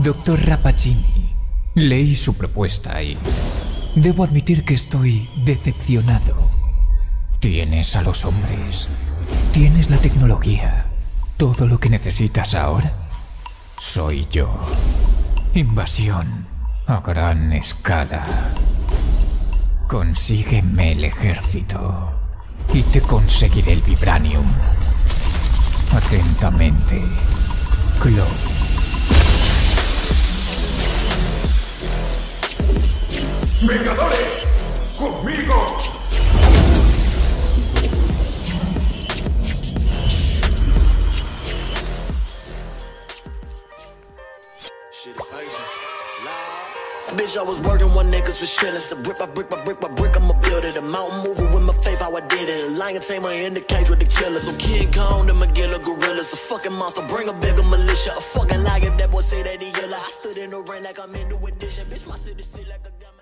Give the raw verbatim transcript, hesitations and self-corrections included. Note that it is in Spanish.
Doctor Rappaccini, leí su propuesta y debo admitir que estoy decepcionado. Tienes a los hombres, tienes la tecnología, todo lo que necesitas ahora soy yo. Invasión a gran escala. Consígueme el ejército y te conseguiré el vibranium. Atentamente, Chloe. ¡Vengadores! ¡Conmigo! Bitch, I was working when niggas was chillin'. So brick by brick by brick by brick, I'ma build it. A mountain mover with my faith, how I did it. A lion tamer in the cage with the killers. So King Kong, them Magilla gorillas. A fucking monster, bring a bigger militia. A fucking lie if that boy say that he yellow. I stood in the rain like I'm in the edition. Bitch, my city sit like a gun.